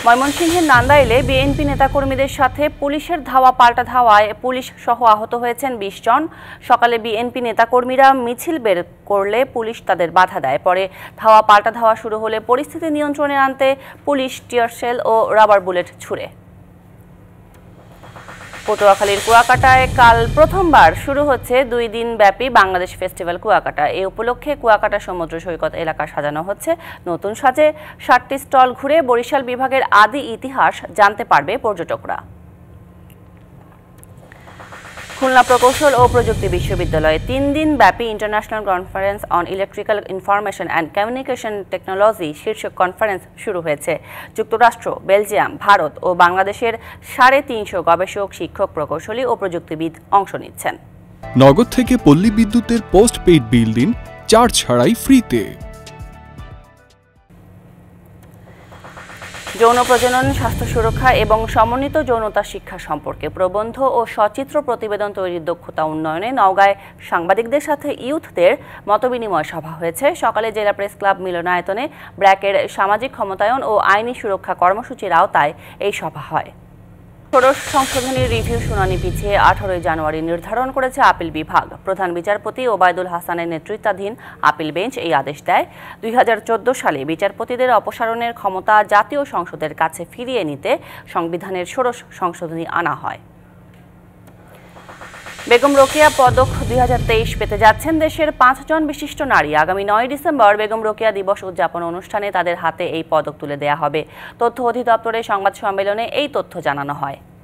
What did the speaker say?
ময়মনসিংহের নান্দাইলে বিএনপি নেতাকর্মীদের সাথে পুলিশের ধাওয়া পাল্টা ধাওয়ায় পুলিশ সহ আহত হয়েছেন ২০ জন। সকালে বিএনপি নেতাকর্মীরা মিছিল বের করলে পুলিশ তাদের বাধা দেয়। পরে ধাওয়া পাল্টা ধাওয়া শুরু হলে পরিস্থিতি নিয়ন্ত্রণে আনতে পুলিশ টিয়ার শেল ও রাবার বুলেট ছুড়ে। পটুয়াখালীর কুয়াকাটায় কাল প্রথমবার শুরু হচ্ছে ২ দিন ব্যাপী বাংলাদেশ ফেস্টিভ্যাল কুয়াকাটা। এ উপলক্ষে কুয়াকাটা সমুদ্র সৈকত এলাকা সাজানো হচ্ছে নতুন সাজে। ৭টি স্টল ঘুরে বরিশাল বিভাগের আদি ইতিহাস জানতে পারবে পর্যটকরা। খুলনা প্রকৌশল ও প্রযুক্তি বিশ্ববিদ্যালয়ে ৩ দিন ব্যাপী international conference on electrical information and communication technology শীর্ষক কনফারেন্স শুরু হয়েছে। যুক্তরাষ্ট্র, বেলজিয়াম, ভারত ও বাংলাদেশের ৩৫০ গবেষক, শিক্ষক, প্রকৌশলী ও প্রযুক্তিবিদ অংশ নিচ্ছেন। নগদ থেকে পল্লী বিদ্যুতের পোস্ট পেইড বিল দিন চার্জ ছাড়াই ফ্রিতে। যৌন প্রজনন, স্বাস্থ্য সুরক্ষা এবং সমন্বিত যৌনতা শিক্ষা সম্পর্কে প্রবন্ধ ও সচিত্র প্রতিবেদন তৈরির দক্ষতা উন্নয়নে নওগাঁয় সাংবাদিকদের সাথে ইউথদের মতবিনিময় সভা হয়েছে। সকালে জেলা প্রেস ক্লাব মিলনায়তনে ব্র্যাকের সামাজিক ক্ষমতায়ন ও আইনি সুরক্ষা কর্মসূচির আওতায় এই সভা হয়। ষোড়শ সংশোধনীর রিভিউ শুনানি পিছিয়ে ১৮ জানুয়ারি নির্ধারণ করেছে আপিল বিভাগ। প্রধান বিচারপতি ওবায়দুল হাসানের নেতৃত্বাধীন আপিল বেঞ্চ এই আদেশ দেয়। ২০১৪ সালে বিচারপতিদের অপসারণের ক্ষমতা জাতীয় সংসদের কাছে ফিরিয়ে নিতে সংবিধানের ষোড়শ সংশোধনী আনা হয়। বেগম রোকেয়া পদক ২০২৩ পেতে যাচ্ছেন দেশের ৫ জন বিশিষ্ট নারী। আগামী ৯ ডিসেম্বর বেগম রোকেয়া দিবস উদযাপন অনুষ্ঠানে তাদের হাতে এই পদক তুলে দেয়া হবে। তথ্য অধিদপ্তরের সংবাদ সম্মেলনে এই তথ্য জানানো হয়।